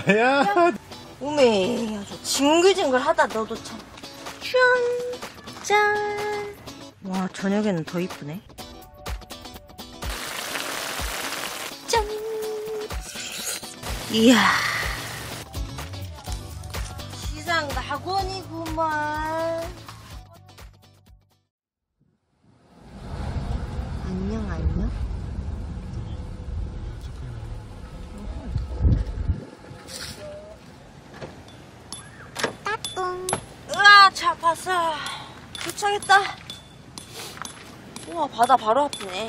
야. 오메 아주 징글징글하다. 너도 참. 짠. 와 저녁에는 더 이쁘네. 짠. 이야. 시상 낙원이구만. 안녕 안녕. 따뚱. 으아 차 봤어. 도착했다. 우와 바다 바로 앞이네.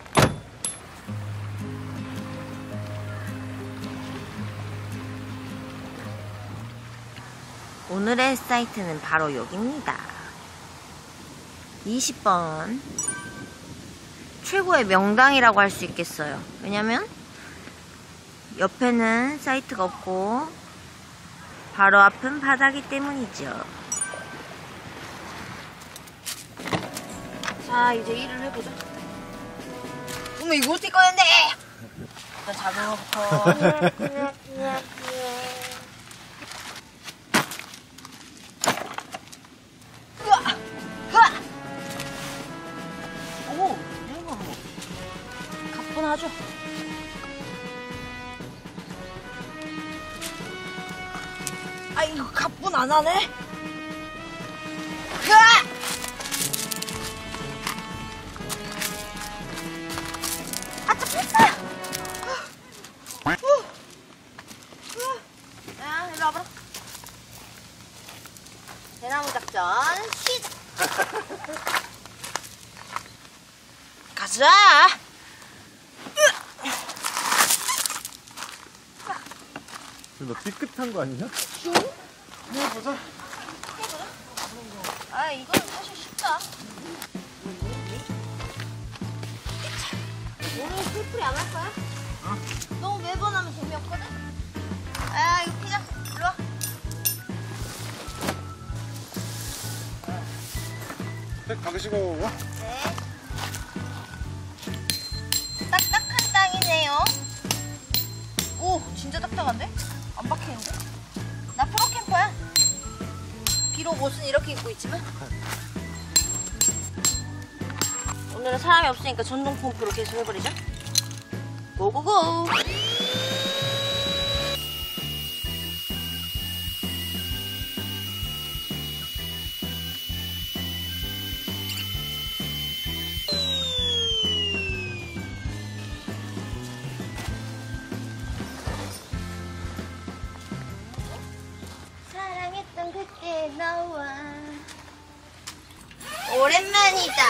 오늘의 사이트는 바로 여기입니다. 20번 최고의 명당이라고 할 수 있겠어요. 왜냐면 옆에는 사이트가 없고 바로 앞은 바다기 때문이죠. 자 이제 일을 해보자. 어머 이거 어떻게 꺼낸대? 일단 자동화부터. 오 이런 거 뭐 가뿐하죠. 아 이거 가뿐 안 하네. 야, 일로 와봐라. 대나무 작전 시작. 가자. 너 삐끗한 거 아니냐? 해보자. 아 이거는 사실 쉽다. 오늘 풀풀이 안 할 거야? 너무 매번 하면 재미없거든? 아 이거 피자 일로 와. 당기시고 와. 네. 딱딱한 땅이네요. 오 진짜 딱딱한데? 안 박히는데? 나 프로캠퍼야. 비록 옷은 이렇게 입고 있지만 오늘은 사람이 없으니까 전동 펌프로 계속 해버리자. 고고고. 사랑했던 그때 너와 오랜만이다.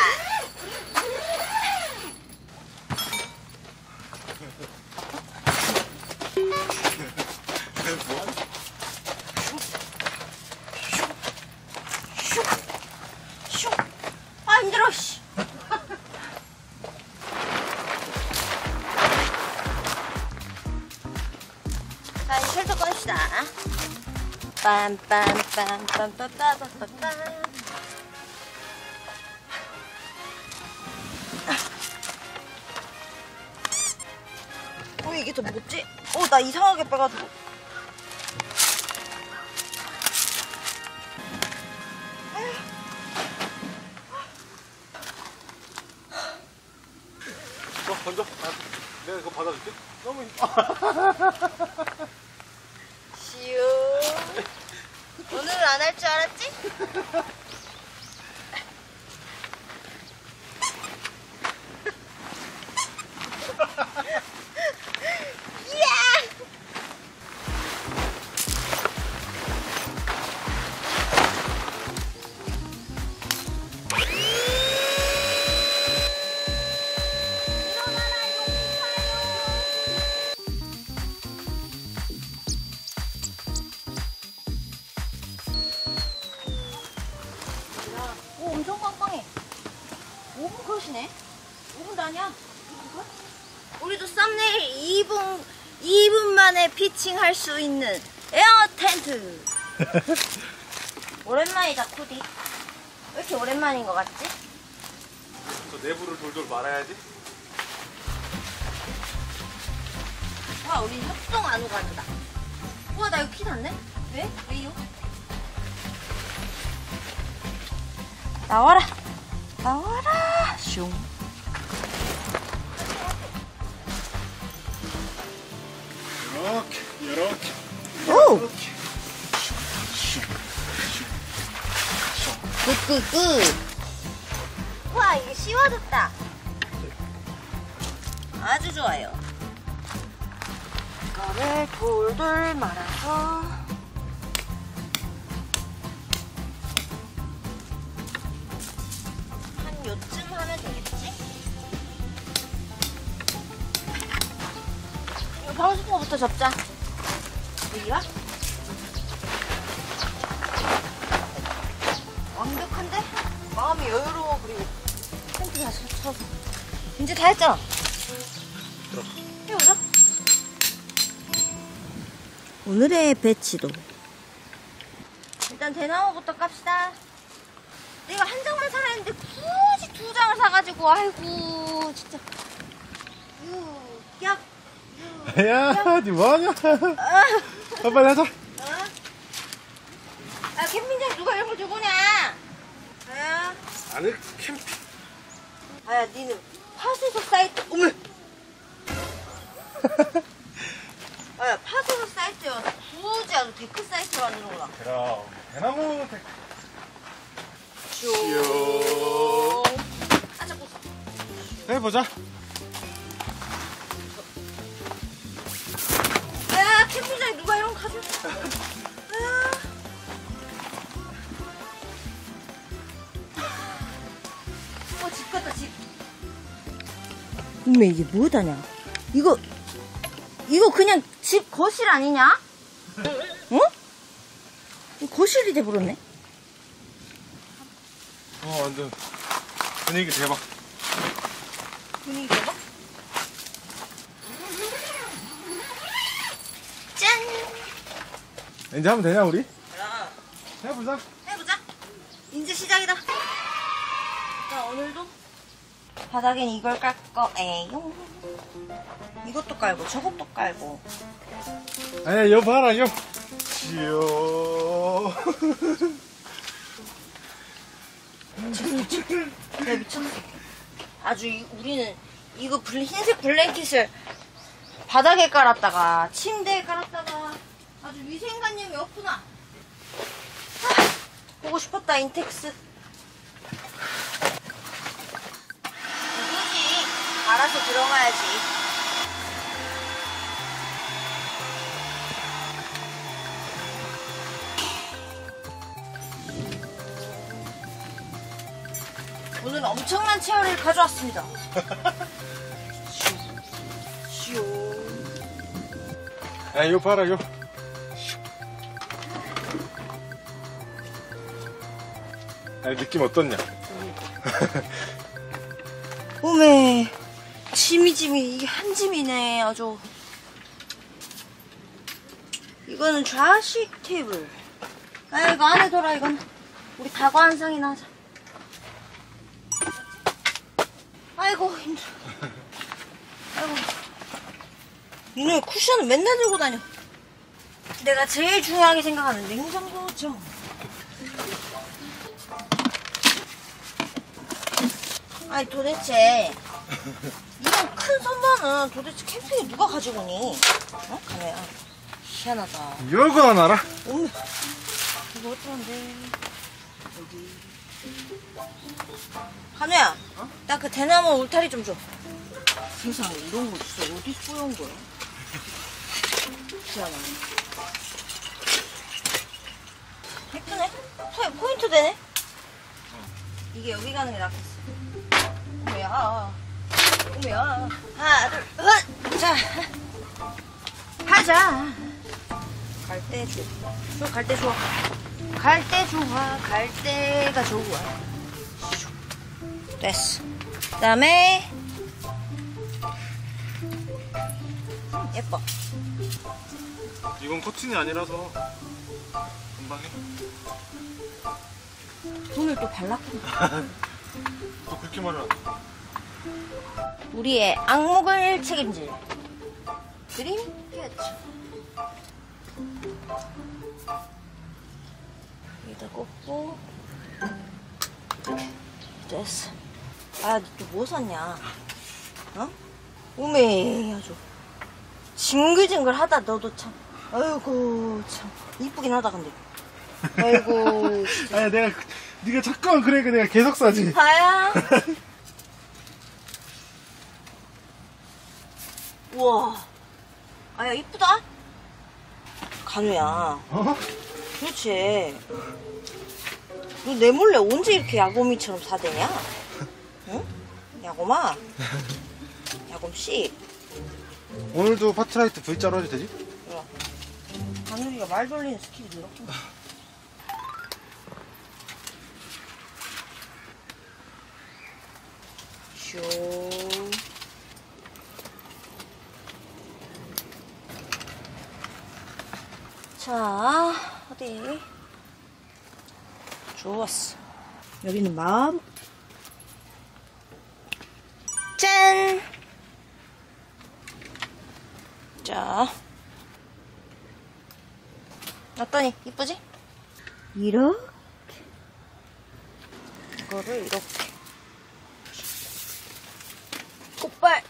아 힘들어. 씨. 자 이제 쉘터 꺼냅시다. 빰빰빰빰빰빰빰빰. 이게 더 무겁지? 나 이상하게 빼가지고. 던져. 내가 이거 받아줄게. 너무 시우. 오늘은 안 할 줄 알았지? 오 엄청 빵빵해. 5분 컷이네. 5분도 아니야. 2분 컷? 우리도 썸네일 2분 만에 피칭할 수 있는 에어 텐트. 오랜만이다 코디. 왜 이렇게 오랜만인 것 같지? 저 내부를 돌돌 말아야지. 와 우리 협동 안 오가는다. 우와, 나 이거 피 났네? 왜? 왜요? 나와라. 나와라. 슝. 이렇게. 오! 굿굿굿. 우와, 이게 씌워졌다. 아주 좋아요. 이거를 돌돌 말아서 한 요쯤 하면 되겠지? 이거 방수포부터 접자. 여기가? 완벽한데? 마음이 여유로워. 그리고 텐트 다 쳐서 이제 다 했잖아. 해보자. 오늘의 배치도 일단 대나무부터 깝시다. 내가 한 장만 사라 했는데 굳이 두 장을 사가지고 아이고 진짜 야 야, 니 뭐하냐? 빨리 하자. 아 캠핑장 누가 이런 걸 들고 오냐? 아야 아니, 캠핑. 아야 니는 파수석 사이트 어머 아야 파수석 사이트에 와서 굳이 아주 데크 사이트를 만드는구나. 그럼, 대나무 백. 쭉. 아 자꾸 해보자. 야 캠핑장에 누가 이런 거 가져? 집 같다 집. 어메 이게 뭐다냐? 이거 그냥 집 거실 아니냐? 어? 이거 거실이 돼버렸네. 완전 분위기 대박. 분위기 대박. 짠. 이제 하면 되냐, 우리? 그럼 해보자. 해보자. 이제 시작이다. 자 오늘도 바닥엔 이걸 깔 거예요. 이것도 깔고 저것도 깔고. 아니, 여 봐라, 여. 지요. 내가 미쳤어. 아주 우리는 이거 흰색 블랭킷을 바닥에 깔았다가 침대에 깔았다가 아주 위생관념이 없구나. 보고 싶었다 인텍스. 누구지? 알아서 들어가야지. 오늘 엄청난 체어를 가져왔습니다. 쇼. 야, 이거 봐라, 이거. 아니, 느낌 어떻냐? 오메 짐이 이게 한 짐이네 아주. 이거는 좌식 테이블. 아 이거 안에 돌아. 이건 우리 다과 한 상이나 하자. 아이고 힘들어. 아이고 이놈의 쿠션을 맨날 들고 다녀. 내가 제일 중요하게 생각하는 냉장고죠. 아니 도대체 이런 큰 선반은 도대체 캠핑에 누가 가지고 오니? 어? 가네야. 희한하다. 이거 하나 알아? 어머 이거 어떡한데. 여기 한우야 어? 나 그 대나무 울타리 좀 줘. 세상에 이런 거 있어. 어디 쏘여온 거야? 희한하네. 예쁘네. 포인트 되네. 이게 여기 가는 게 낫겠어. 어머야. 어머야. 하나, 둘, 셋. 자. 가자. 갈 때 좋아. 갈 때 좋아. 갈 때 좋아. 갈 때가 좋아. 됐어. 그 다음에 예뻐. 이건 커튼이 아니라서 금방 해. 돈을 또 발랐구나. 또 그렇게 말을 안 해. 우리의 악목을 책임질 드림 캐치. 여기다 꽂고. 됐어. 아, 너 또 뭐 샀냐? 어? 오메, 아주. 징글징글하다, 너도 참. 아이고, 참. 이쁘긴 하다, 근데. 아이고. 아니 네가 자꾸만 그러니까 내가 계속 사지. 다야? 우와. 아야, 이쁘다? 간우야. 어? 그렇지. 너 내 몰래 언제 이렇게 야곰이처럼 사대냐? 응? 야곰아. 야곰씨. 오늘도 파트라이트 V자로 해도 되지? 그래. 간우리가 말 돌리는 스킬이 늘었구나. 쇼. 자, 어디? 좋았어. 여기는 마음. 짠! 자. 어떠니? 이쁘지? 이렇게. 이거를 이렇게. 꽃발.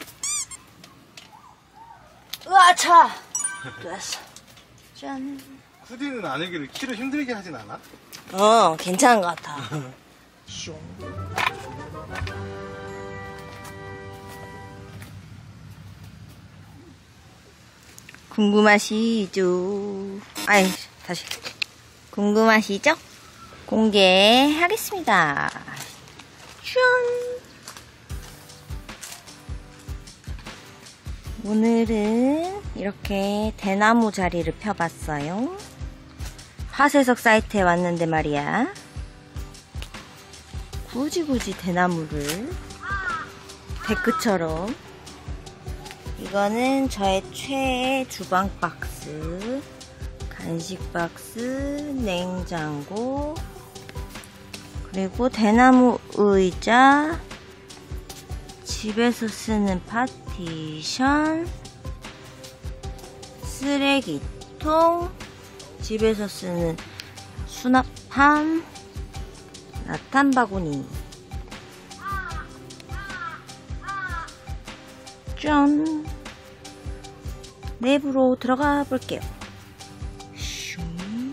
으아차! 됐어. 짠. 후디는 아내기를 키를 힘들게 하진 않아? 괜찮은 것 같아. 슝. 궁금하시죠? 아이, 다시. 궁금하시죠? 공개하겠습니다. 짠! 오늘은 이렇게 대나무 자리를 펴봤어요. 화쇄석 사이트에 왔는데 말이야. 굳이 대나무를 데크처럼. 이거는 저의 최애 주방 박스, 간식 박스, 냉장고, 그리고 대나무 의자, 집에서 쓰는 파티션, 쓰레기통, 집에서 쓰는 수납함, 라탄 바구니. 짠! 내부로 들어가 볼게요. 슝.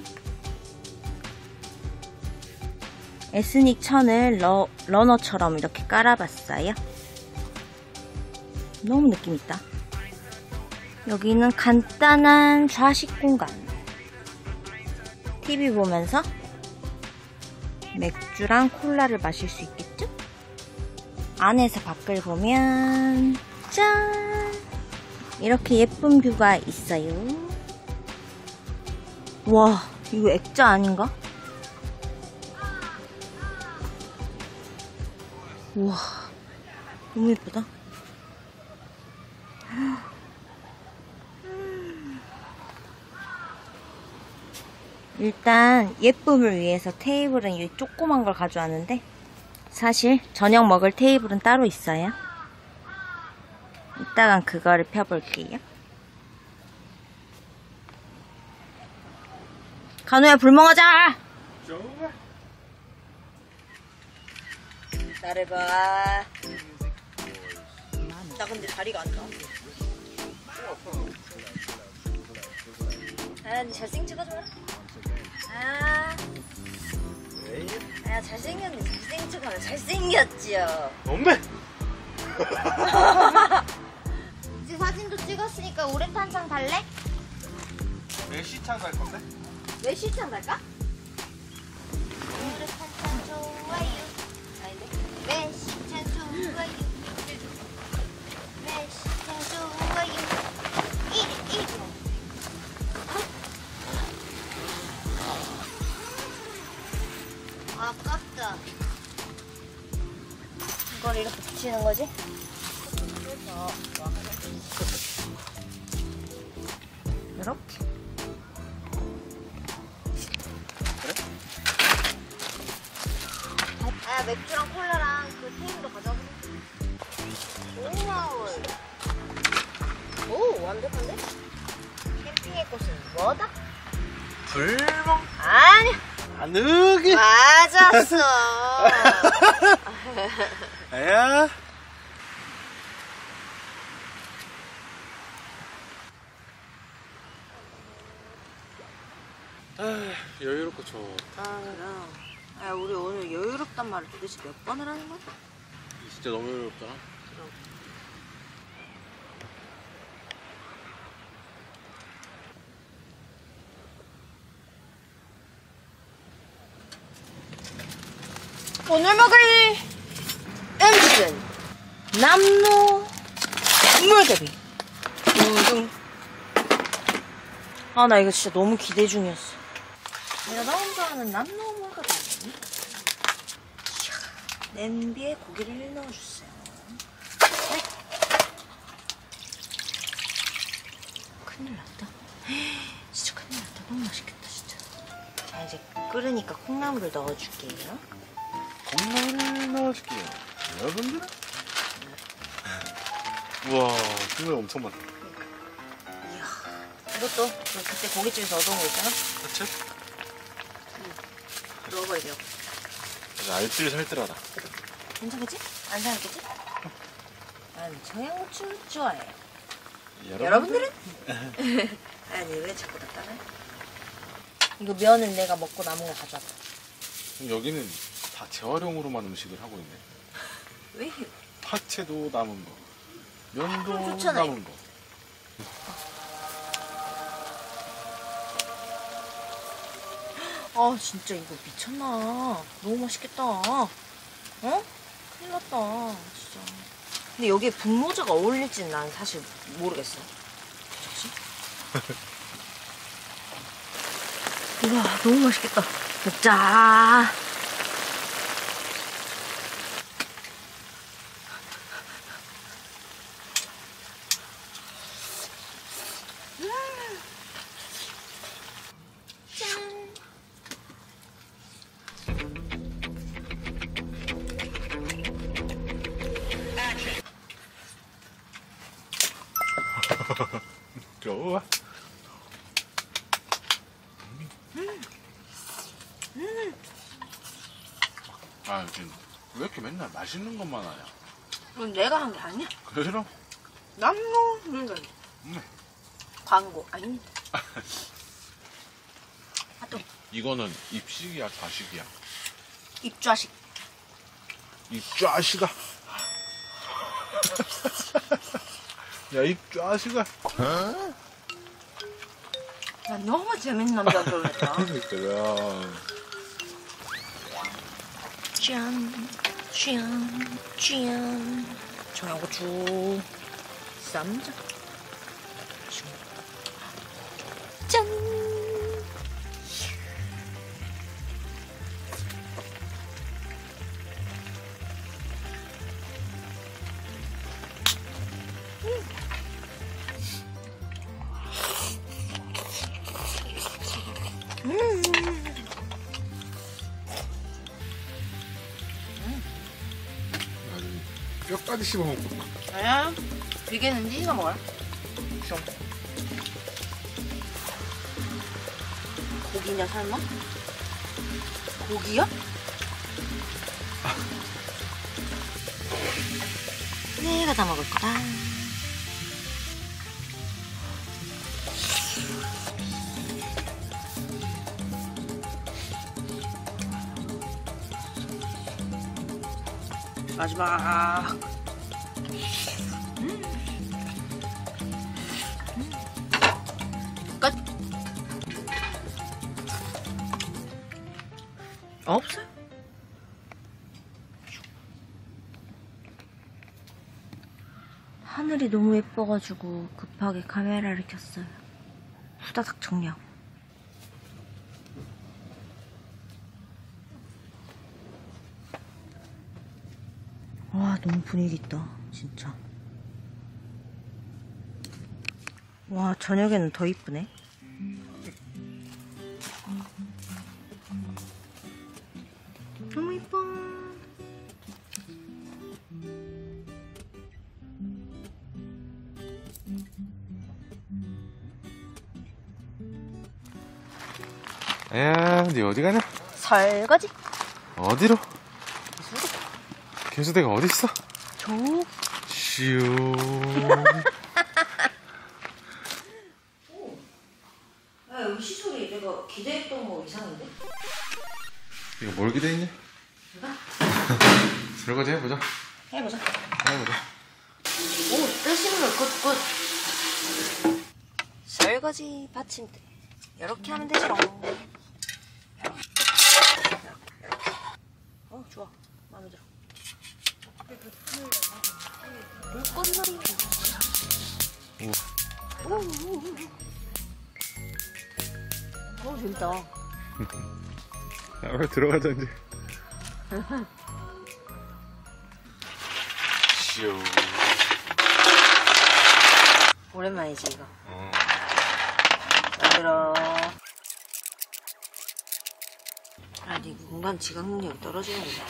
에스닉 천을 러너처럼 이렇게 깔아봤어요. 너무 느낌있다. 여기는 간단한 좌식 공간. TV 보면서 맥주랑 콜라를 마실 수 있겠죠? 안에서 밖을 보면 짠! 이렇게 예쁜 뷰가 있어요. 와, 이거 액자 아닌가? 우와, 너무 예쁘다. 일단 예쁨을 위해서 테이블은 이 조그만 걸 가져왔는데 사실 저녁 먹을 테이블은 따로 있어요. 이따간 그거를 펴볼게요. 간우야, 불멍하자! 좋아. 나를 봐. 나 근데 다리가 안 나와. 아, 니 잘생긴 척하지 마. 아, 잘생겼네. 잘생긴 척하면 잘생겼지요. 엄매! 이제 사진도 찍었으니까 오래탄창 달래? 메시찬 갈 건데? 왜 시청 갈까? 오래탄창 좋아요. 아닌데? 왜 시청 좋아요? 왜 시청 좋아요? 1위. 아깝다. 이걸 이렇게 붙이는 거지? 이렇게. 아, 맥주랑 콜라랑 그 테이블도 가져가자. 오, 완벽한데? 캠핑에 사랑의 꽃은 뭐다? 불멍. 아니, 아늑이. 맞았어. 야. 아, 여유롭고 좋다. 아, 우리 오늘 여유롭단 말을 도대체 몇 번을 하는 거야? 진짜 너무 여유롭잖아. 오늘 먹을 음식은 남노 물개비. 둥둥. 아, 나 이거 진짜 너무 기대 중이었어. 내가 너무 좋아하는 남노 물개비. 이야, 냄비에 고기를 넣어주세요. 네. 큰일 났다. 진짜 큰일 났다. 너무 맛있겠다, 진짜. 자, 이제 끓으니까 콩나물을 넣어줄게요. 콩나물을 넣어줄게요. 여러분들은? 우와, 콩나물 엄청 많다. 이야, 이것도 그때 고깃집에서 얻어온 거 있잖아? 그치? 넣어버려. 알뜰 살뜰하다. 괜찮겠지? 안 상했겠지? 난 청양고추 좋아해요. 여러분? 여러분들은? 아니, 왜 자꾸 다 따라해? 이거 면은 내가 먹고 남은 거 가져왔다. 여기는 다 재활용으로만 음식을 하고 있네. 왜? 파채도 남은 거, 면도 그럼 좋잖아요. 남은 거. 아, 진짜 이거 미쳤나. 너무 맛있겠다. 어? 큰일 났다, 진짜. 근데 여기에 분모자가 어울릴지는 난 사실 모르겠어. 그치? 우와, 너무 맛있겠다. 먹자. 짠. 좋아. 아, 지금 왜 이렇게 맨날 맛있는 것만 하냐? 이건 내가 한 게 아니야. 그래서? 남노 물건. 광고 아닙니다. 아, 또 이거는 입식이야, 좌식이야? 입좌식. 입좌식아. 야, 입좌식아. 야, 너무 재밌는 남자 결혼했다. 그래. 짠, 짠, 짠. 청양고추, 쌈장. 짠. 아주 뼈까지 씹어먹고. 아니야. 비계는 네가 먹어라. 고기냐 설마? 고기야? 내가 다 먹을 거다. 마지막. 끝. 없어요. 하늘이 너무 예뻐가지고 급하게 카메라를 켰어요. 후다닥 정리하고. 와, 너무 분위기 있다, 진짜. 와, 저녁에는 더 이쁘네. 너무 이뻐. 야, 니 어디 가냐? 설거지. 어디로? 개수대가 어딨어? 조. 슈. 야, 여기 시소리 내가 기대했던 거 이상한데? 이거 뭘 기대했냐? 내가? 설거지 해보자. 해보자. 해보자. 오, 뜨신 물 굿굿. 설거지 받침대. 이렇게 하면 되죠. 좋아. 마음에 들어. 물건놀이. 재밌다. 야, 빨리 들어가자 이제. 슈. 오랜만이지 이거. 만들어. 아, 네 공간 지각 능력이 떨어지는구나.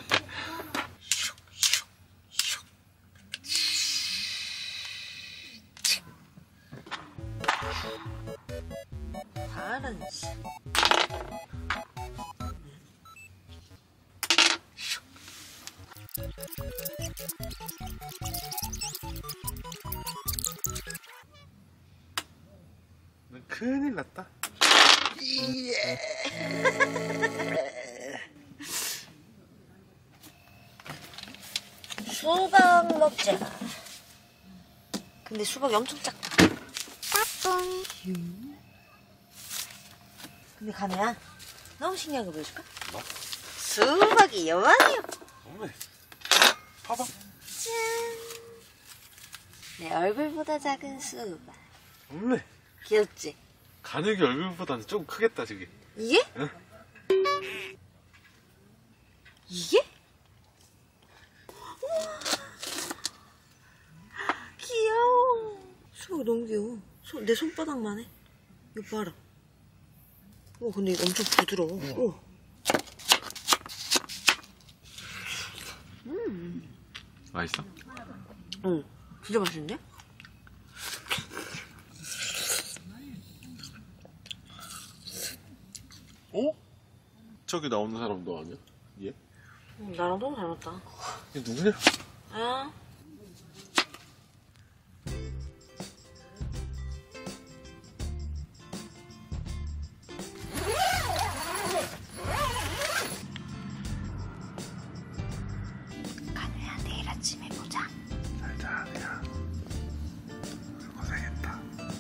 파란색. 큰일 났다. 수박 먹자. 근데 수박이 엄청 작다. 근데 가네야, 너무 신기한 거 보여줄까? 뭐? 수박이 요만해요. 어메. 봐봐. 짠. 내 얼굴보다 작은 수박. 어메. 귀엽지? 가늘기 얼굴보다는 좀 크겠다 저기. 이게? 응? 이게? 귀여워. 수박 너무 귀여워. 내 손바닥만 해. 이거 봐라. 근데 이거 엄청 부드러워. 오. 맛있어? 응, 진짜 맛있는데? 어? 저기 나오는 사람 너 아니야? 얘? 나랑 너무 닮았다. 얘 누구냐? 아. 가누야, 내일 아침에 보자. 잘자, 야. 고생했다.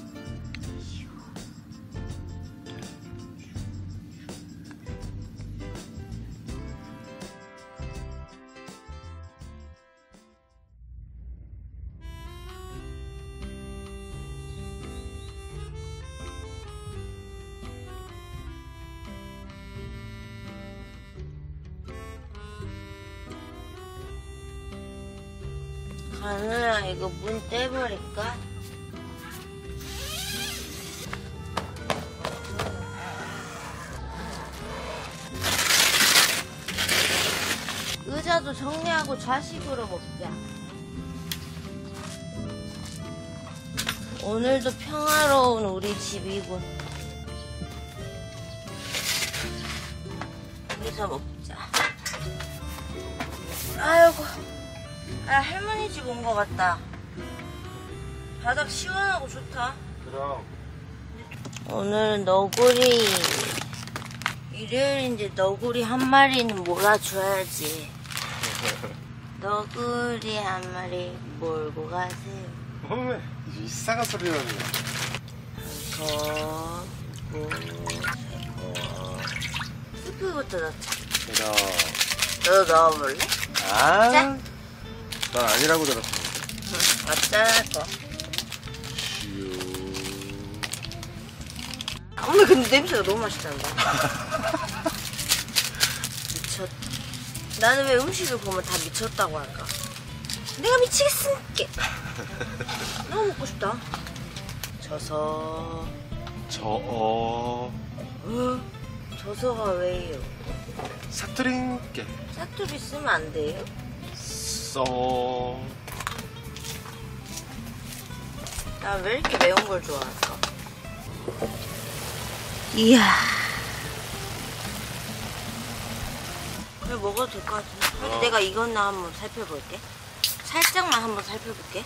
가누야, 이거 문 떼버릴까? 의자도 정리하고 좌식으로 먹자. 오늘도 평화로운 우리 집이군. 여기서 먹자. 아이고, 할머니 집 온 것 같다. 바닥 시원하고 좋다. 그럼. 오늘은 너구리. 일요일인데 너구리 한 마리는 몰아줘야지. 너구리 한 마리 몰고 가세요. 어메. 이상한 소리 나네. 스프부터 넣자. 그럼. 너 넣어볼래? 아. 자. 난 아니라고 들었어. 어쩌라고. 슈. 오늘 근데 냄새가 너무 맛있단다. 미쳤. 나는 왜 음식을 보면 다 미쳤다고 할까? 내가 미치겠으니까. 너무 먹고 싶다. 저서. 저서가 왜요? 사투리인게. 사투리 쓰면 안 돼요? 나 왜 이렇게 매운 걸 좋아할까? 이야, 그래 먹어도 될 것 같은데. 내가 익었나 한번 살펴볼게. 살짝만 한번 살펴볼게.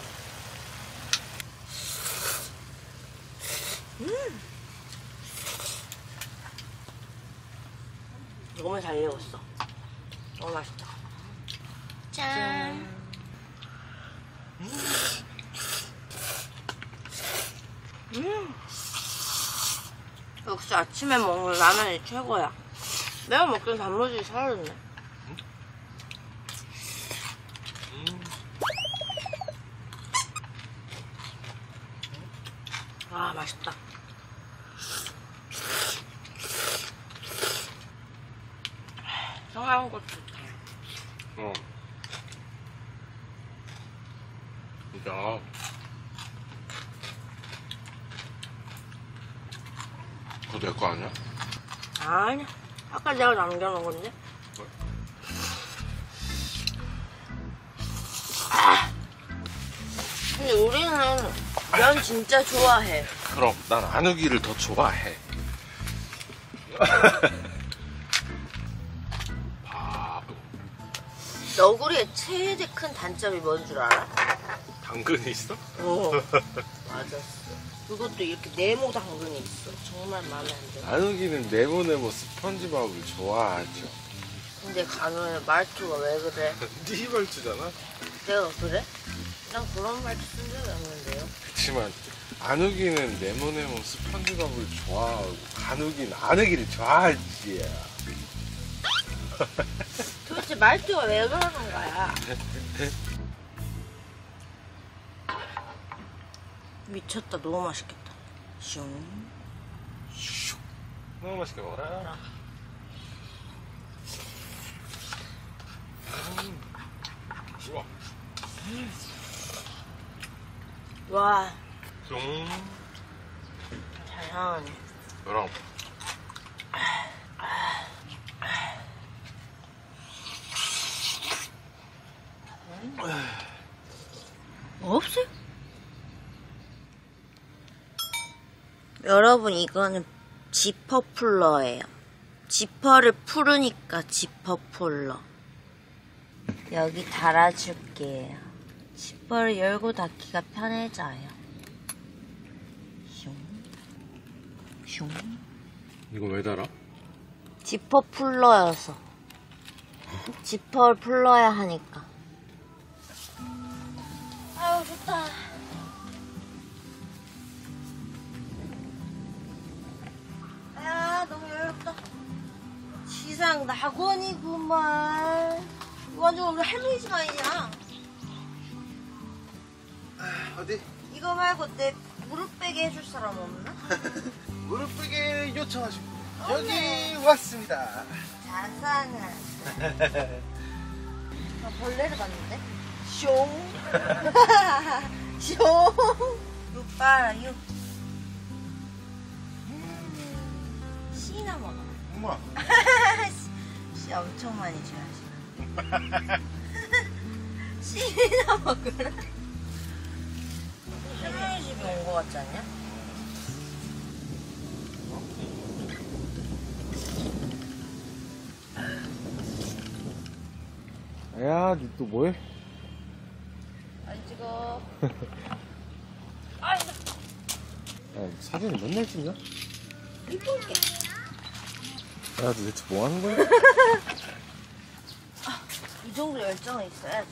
너무 잘 익었어. 너무 맛있다. 짠. 역시 아침에 먹는 라면이 최고야. 내가 먹던 단무지 사라졌네. 아, 맛있다. 청양 고추 좋다. 야. 그거 내 거 아니야? 아니야. 아까 내가 남겨놓은 건데. 근데 우리는 면 진짜 좋아해. 그럼 난 안우기를 더 좋아해. 바보. 너구리의 최대 큰 단점이 뭔 줄 알아? 당근이 있어? 어. 맞았어. 그것도 이렇게 네모 당근이 있어. 정말 마음에 안 들어. 안우기는 네모네모 스펀지밥을 좋아하죠. 근데 가면 말투가 왜 그래? 네 말투잖아. 내가 그래? 난 그런 말투 쓴 적이 없는데요. 그치만 안우기는 네모네모 스펀지밥을 좋아하고 간우기는 안우기를 좋아하지. 도대체 말투가 왜 그러는 거야? 미쳤다. 너무 맛있겠다. 슝. 너무 맛있게 먹어라. 좋아. 와, 좀. 잘 나오네. 그럼. 없어요? 여러분, 이거는 지퍼 풀러예요. 지퍼를 풀으니까 지퍼 풀러. 여기 달아줄게요. 지퍼를 열고 닫기가 편해져요. 슝. 슝. 이거 왜 달아? 지퍼 풀러여서. 지퍼를 풀러야 하니까. 아유, 좋다. 아, 너무 여유롭다. 시상 낙원이구만. 완전 우리 할머니 집 아니냐? 어디? 이거 말고 내 무릎 베게 해줄 사람 없나? 무릎 베개 요청하시고 여기 왔습니다. 자상한. 나 벌레를 봤는데? 숑. 숑. 육 봐라, 육. 씨나 먹어. 엄마. 씨 엄청 많이 좋아하시나? 씨나 먹으라. 할머니 집에 온 거 같지 않냐? 야, 니 또 뭐해? 안 찍어. 아이, 야, 사진을 맨날 찍냐? 이쁠게. 야, 너 대체 뭐 하는 거야? 이 정도 열정은 있어야지.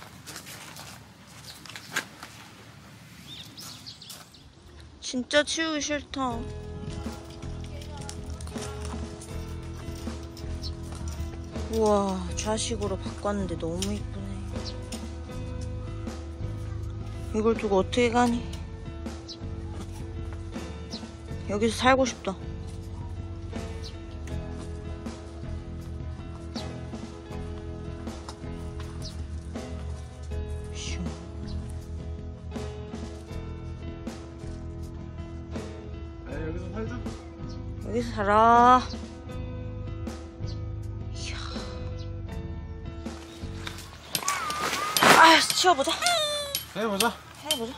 진짜 치우기 싫다. 우와, 좌식으로 바꿨는데 너무 이쁘네. 이걸 두고 어떻게 가니? 여기서 살고 싶다. 슝. 야, 여기서 살자. 여기서 살아. 이야. 아, 치워보자. 해보자. 해보자.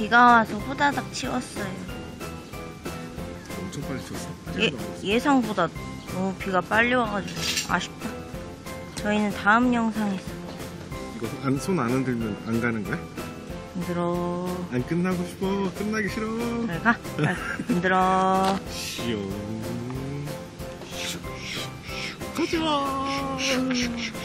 비가 와서 후다닥 치웠어요. 엄청 빨리 쳤어. 예상보다 너무 비가 빨리 와가지고 아쉽다. 저희는 다음 영상에서 이거 손 안 흔들면 안 가는 거야? 힘들어. 안 끝나고 싶어. 끝나기 싫어. 잘 가. 힘들어. 시오. 가자.